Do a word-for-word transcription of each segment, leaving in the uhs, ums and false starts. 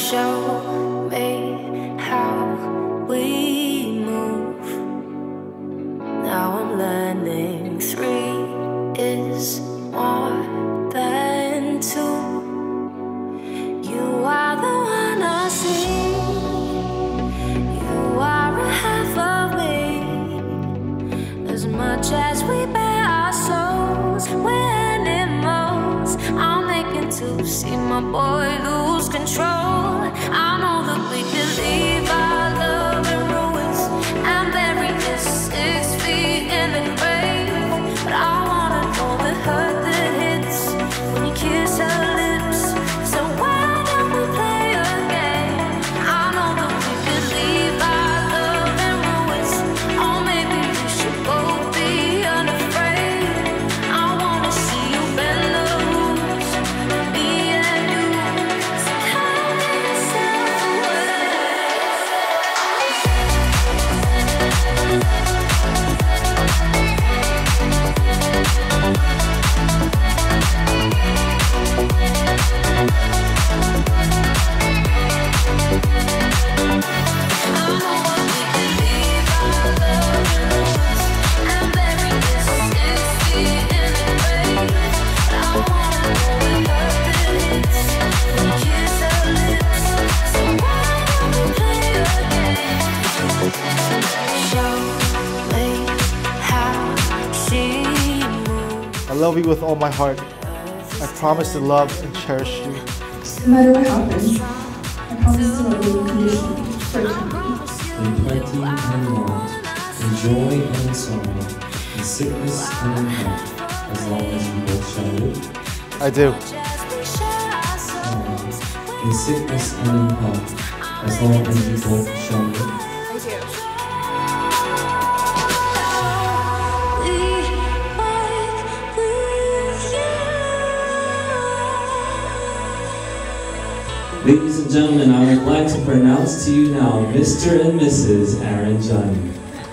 Show me how we move. Now I'm learning three is more than two. You are the one I see. You are a half of me. As much as we bear our souls, we're animals. I'm making to see my boy lose control. I know that we can leave our love in ruins and bury this six feet in the grave. But I wanna know the hurt that hits when you kiss her lips. So why don't we play a game? I know that we can leave our love in ruins, or maybe we should both be unafraid. I wanna see you bend the rules, me and you. So come yourself away. I love you with all my heart. I promise to love and cherish you. No matter what happens, I promise to love you unconditionally, for in plenty and want, in joy and in sorrow, in sickness and in health, as long as we both shall live. I do. In sickness and in health, as long as we both shall live. I do. Ladies and gentlemen, I would like to pronounce to you now Mister and Missus Aaron Johnny.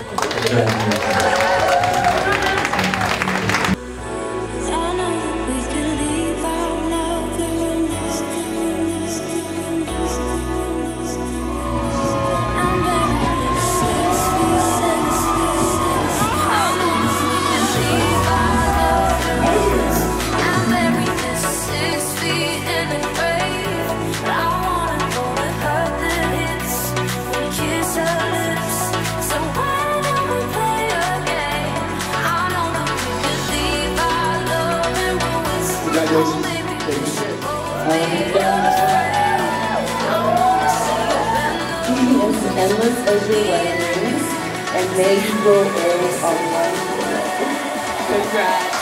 Endless as your wedding rings, and may you grow old on one. Congrats.